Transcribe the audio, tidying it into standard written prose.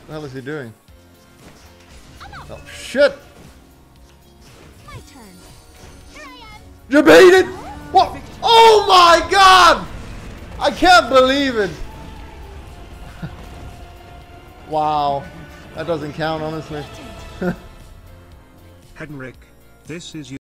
What the hell is he doing? Oh, shit! My turn. Here I am. You beat it! What? Oh my god! I can't believe it! Wow. That doesn't count, honestly. Henrik, this is